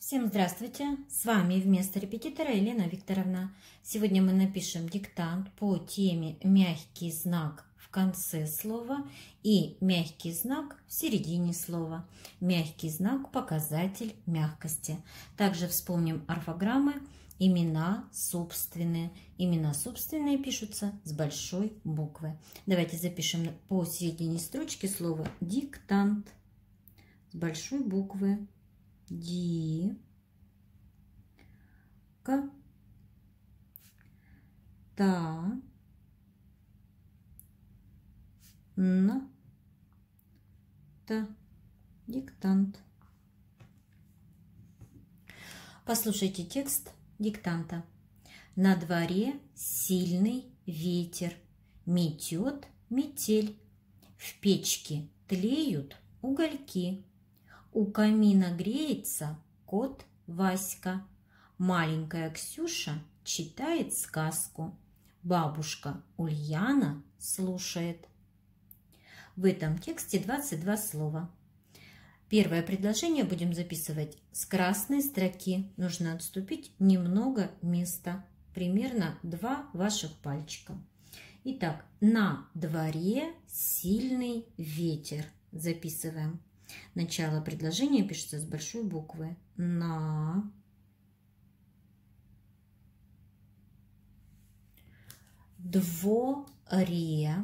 Всем здравствуйте! С вами вместо репетитора Елена Викторовна. Сегодня мы напишем диктант по теме мягкий знак в конце слова и мягкий знак в середине слова. Мягкий знак – показатель мягкости. Также вспомним орфограммы имена собственные. Имена собственные пишутся с большой буквы. Давайте запишем по середине строчки слово диктант с большой буквы. Ди, К, Та, Н, Т. Диктант. Послушайте текст диктанта. На дворе сильный ветер, метет метель, в печке тлеют угольки. У камина греется кот Васька. Маленькая Ксюша читает сказку. Бабушка Ульяна слушает. В этом тексте 22 слова. Первое предложение будем записывать с красной строки. Нужно отступить немного места, примерно 2 ваших пальчика. Итак, на дворе сильный ветер. Записываем. Начало предложения пишется с большой буквы. На дворе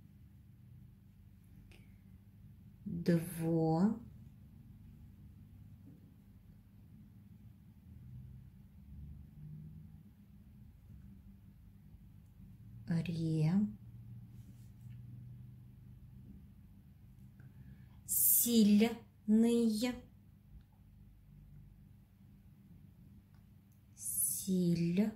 сильный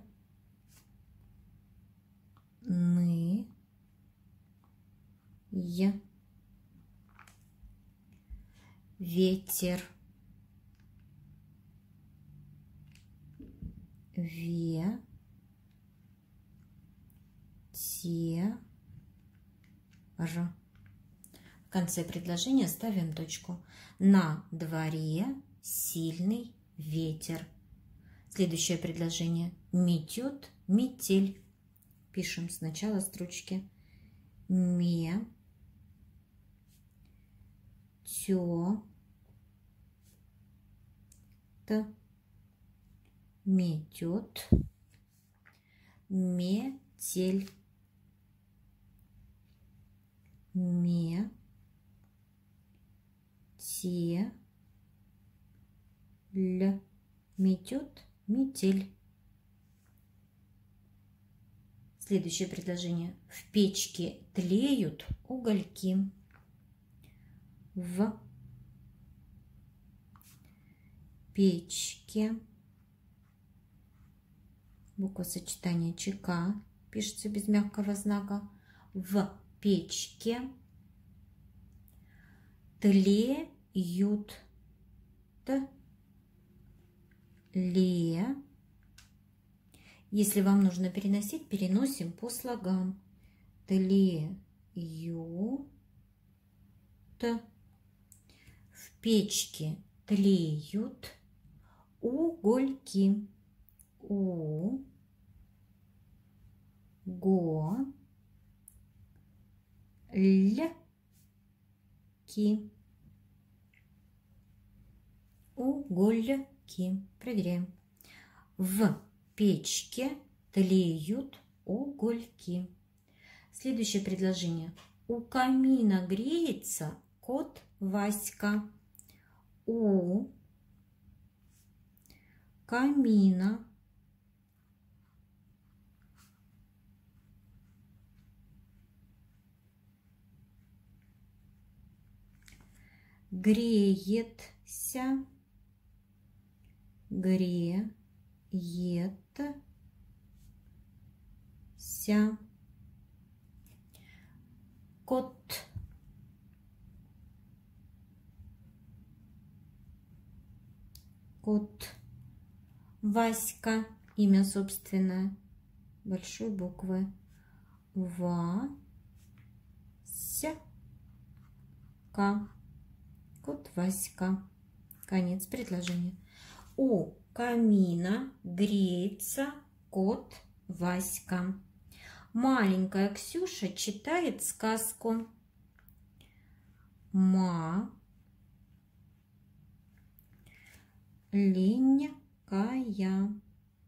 ветер. В конце предложения ставим точку. На дворе сильный ветер. Следующее предложение. Метет метель. Пишем с начала строчки. Метет метель. Метет метель. Следующее предложение. В печке тлеют угольки. В печке. Буква сочетания ЧК пишется без мягкого знака. В печке тлеют. Если вам нужно переносить, переносим по слогам. Тлеют. В печке тлеют угольки. Угольки. Проверяем. В печке тлеют угольки. Следующее предложение. У камина греется кот Васька. У камина греется кот. Васька. Имя собственное. Большой буквы. Васька. Кот Васька. Конец предложения. У камина греется кот Васька. Маленькая Ксюша читает сказку. Маленькая.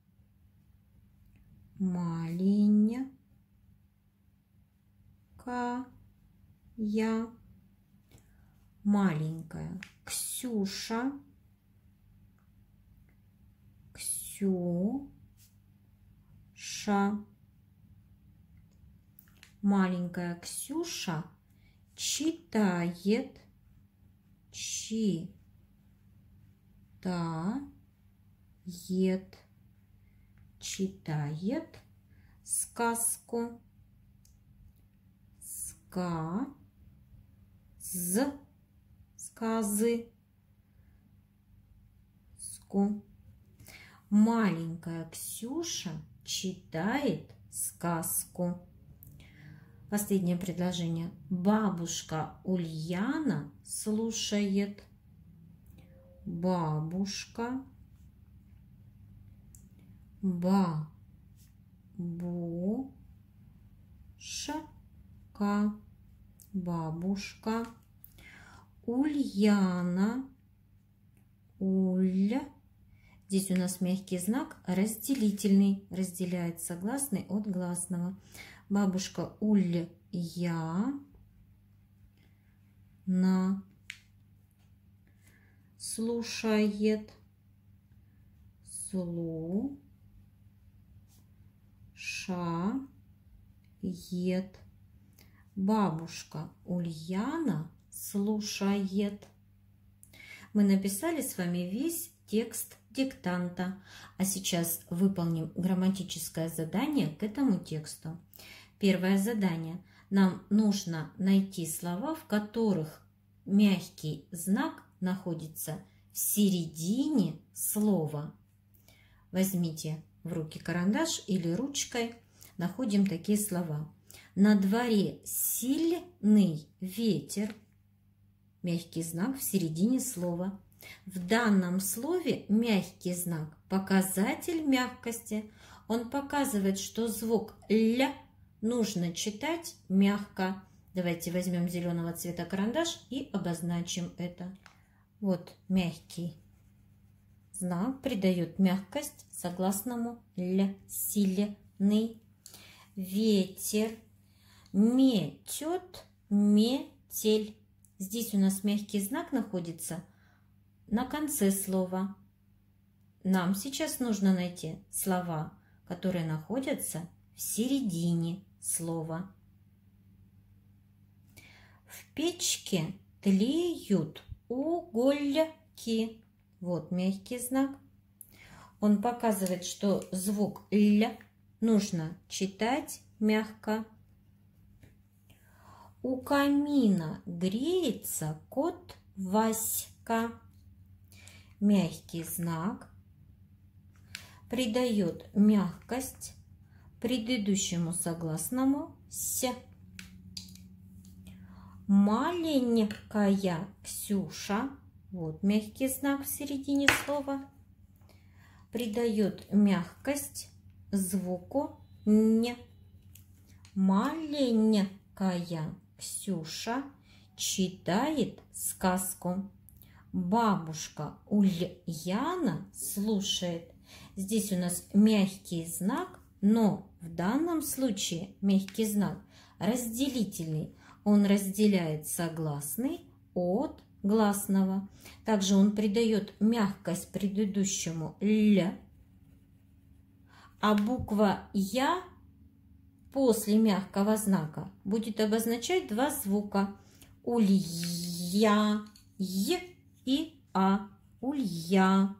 Маленькая Ксюша. Маленькая Ксюша читает сказку. Маленькая Ксюша читает сказку. Последнее предложение. Бабушка Ульяна слушает. Бабушка Ульяна. Здесь у нас мягкий знак разделительный. Разделяет согласный от гласного. Бабушка Ульяна слушает. Бабушка Ульяна слушает. Мы написали с вами весь текст диктанта. А сейчас выполним грамматическое задание к этому тексту. Первое задание. Нам нужно найти слова, в которых мягкий знак находится в середине слова. Возьмите в руки карандаш или ручкой. Находим такие слова. На дворе сильный ветер. Мягкий знак в середине слова. В данном слове мягкий знак – показатель мягкости. Он показывает, что звук «ля» нужно читать мягко. Давайте возьмем зеленого цвета карандаш и обозначим это. Вот мягкий знак придает мягкость согласному «ля». Сильный ветер. Метет метель. Здесь у нас мягкий знак находится на конце слова. Нам сейчас нужно найти слова, которые находятся в середине слова. В печке тлеют угольки. Вот мягкий знак. Он показывает, что звук «ля» нужно читать мягко. У камина греется кот Васька. Мягкий знак придает мягкость предыдущему согласному «с». Маленькая Ксюша, вот мягкий знак в середине слова, придает мягкость звуку «н». Маленькая Ксюша читает сказку. Бабушка Ульяна слушает. Здесь у нас мягкий знак, но в данном случае мягкий знак разделительный. Он разделяет согласный от гласного. Также он придает мягкость предыдущему «ля». А буква «я» после мягкого знака будет обозначать два звука. Улья, «й» и «а». Ульяна.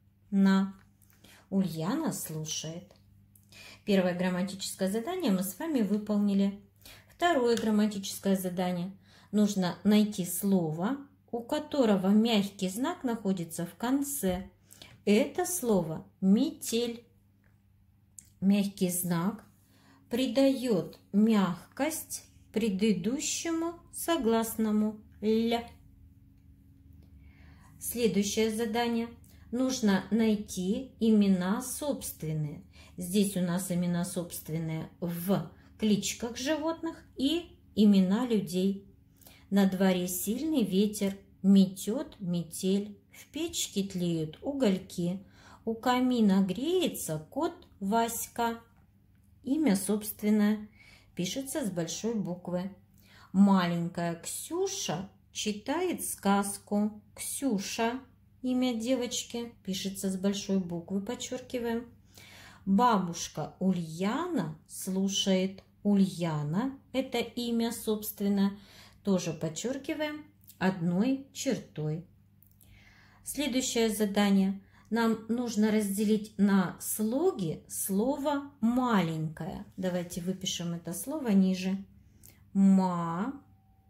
Ульяна слушает. Первое грамматическое задание мы с вами выполнили. Второе грамматическое задание. Нужно найти слово, у которого мягкий знак находится в конце. Это слово «метель». Мягкий знак придает мягкость предыдущему согласному «ля». Следующее задание. нужно найти имена собственные. Здесь у нас имена собственные в кличках животных и имена людей. На дворе сильный ветер, метет метель, в печке тлеют угольки, у камина греется кот Васька. Имя собственное пишется с большой буквы. Маленькая Ксюша читает сказку. Ксюша, имя девочки, пишется с большой буквы, подчеркиваем. Бабушка Ульяна слушает. Ульяна – это имя собственное, тоже подчеркиваем одной чертой. Следующее задание. Нам нужно разделить на слоги слово «маленькое». Давайте выпишем это слово ниже. Ма,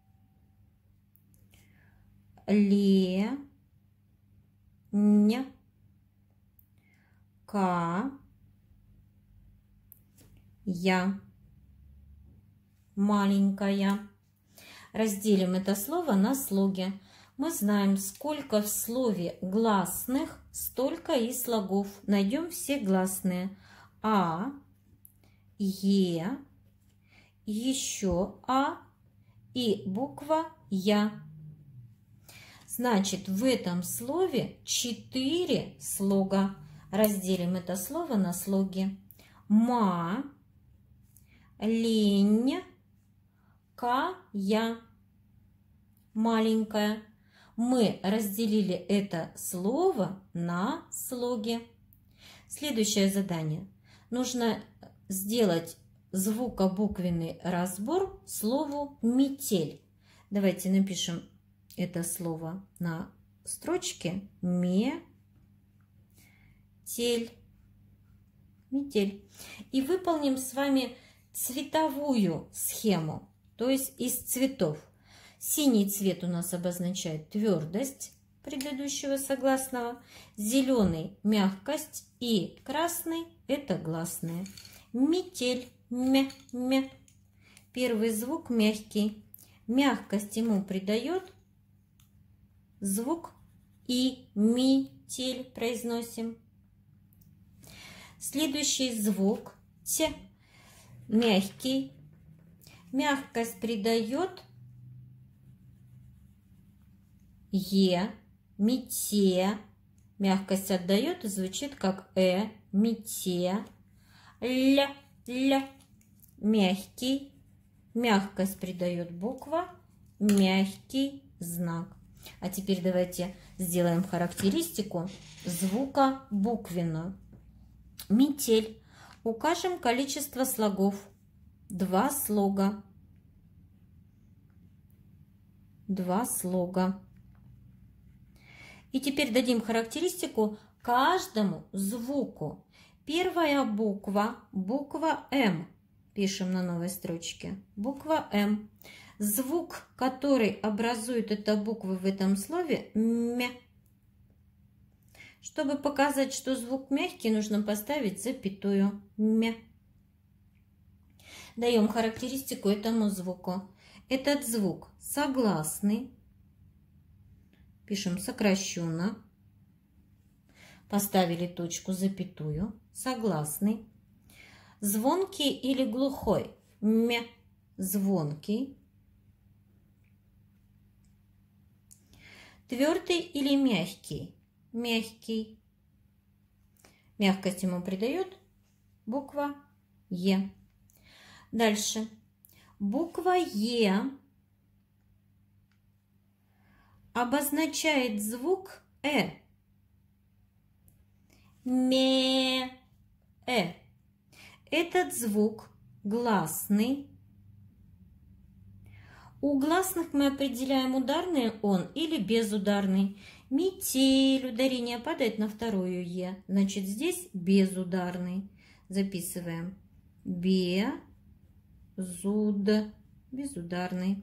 ле, ня, ка, я. Маленькая. Разделим это слово на слоги. Мы знаем, сколько в слове гласных, столько и слогов. Найдем все гласные. А, Е, еще А и буква Я. Значит, в этом слове 4 слога. Разделим это слово на слоги. Ма, лень, кая. Маленькая. Мы разделили это слово на слоги. Следующее задание. Нужно сделать звукобуквенный разбор слову «метель». Давайте напишем это слово на строчке. Метель. Метель. И выполним с вами цветовую схему, то есть из цветов. Синий цвет у нас обозначает твердость предыдущего согласного, зеленый – мягкость и красный – это гласные. Метель, мя. Первый звук мягкий. Мягкость ему придает звук и. Метель произносим. Следующий звук т. Мягкий. Мягкость придает е. Мете. Мягкость отдает и звучит как мете. Ля. Мягкий. Мягкость придает буква. Мягкий знак. А теперь давайте сделаем характеристику звука буквенную. Метель. Укажем количество слогов. 2 слога. 2 слога. И теперь дадим характеристику каждому звуку. Первая буква, буква М. Пишем на новой строчке. Буква М. Звук, который образует эта буква в этом слове, мя. Чтобы показать, что звук мягкий, нужно поставить запятую. Мя. Даем характеристику этому звуку. Этот звук согласный. Пишем сокращенно. Поставили точку, запятую. Согласный. Звонкий или глухой? Мя. Звонкий. Твердый или мягкий? Мягкий. Мягкость ему придает буква Е. Дальше. Буква Е обозначает звук ме. Этот звук гласный. У гласных мы определяем ударный он или безударный. Метель. Ударение падает на вторую Е. Значит, здесь безударный. Записываем. Безударный.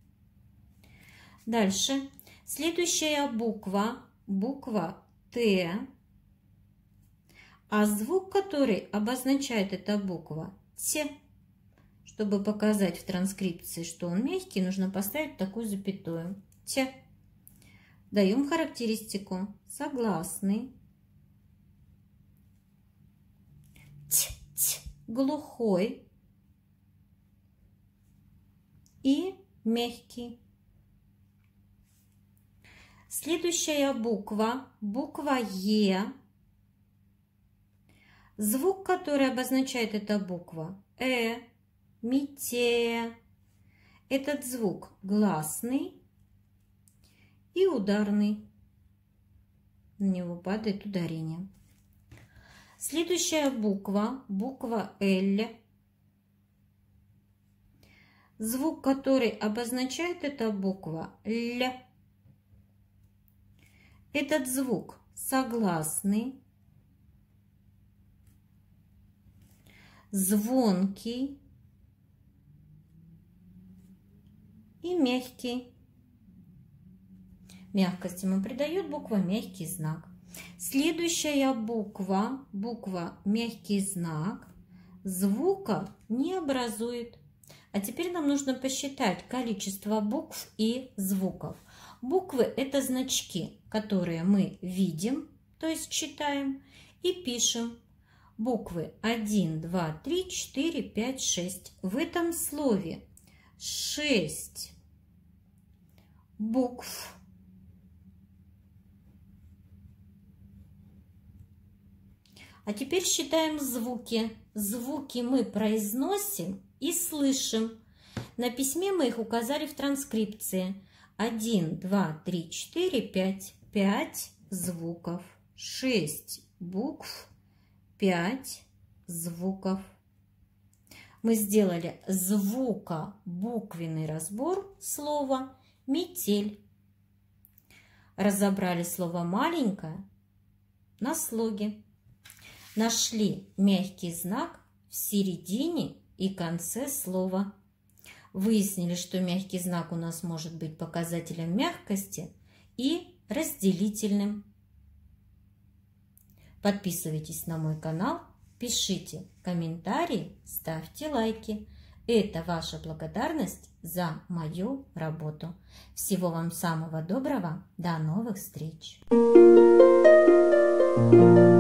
Дальше. Следующая буква. Буква Т. А звук, который обозначает эта буква, Т. Чтобы показать в транскрипции, что он мягкий, нужно поставить такую запятую. Т. Даем характеристику. Согласный. глухой и мягкий. Следующая буква, буква Е. Звук, который обозначает эта буква, мете. Этот звук гласный и ударный. На него падает ударение. Следующая буква, буква Л. Звук, который обозначает эта буква, Л. Этот звук согласный, звонкий и мягкий. Мягкость ему придает буква мягкий знак. Следующая буква, буква мягкий знак, звука не образует. А теперь нам нужно посчитать количество букв и звуков. Буквы – это значки, которые мы видим, то есть читаем, и пишем. Буквы 1, 2, 3, 4, 5, 6. В этом слове 6 букв. А теперь считаем звуки. Звуки мы произносим и слышим. На письме мы их указали в транскрипции. 1, 2, 3, 4, 5. 5 звуков. 6 букв. 5 звуков. Мы сделали звуко-буквенный разбор слова метель. Разобрали слово маленькое на слоге. Нашли мягкий знак в середине и конце слова. Выяснили, что мягкий знак у нас может быть показателем мягкости и разделительным. Подписывайтесь на мой канал, пишите комментарии, ставьте лайки. Это ваша благодарность за мою работу. Всего вам самого доброго. До новых встреч!